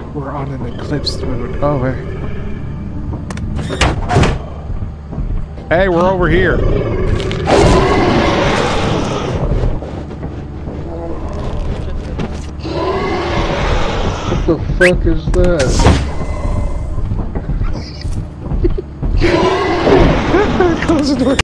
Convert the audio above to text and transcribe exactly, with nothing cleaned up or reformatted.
We're on an eclipse mode. Oh, hey. Hey, we're over here. What the fuck is that? Close the door.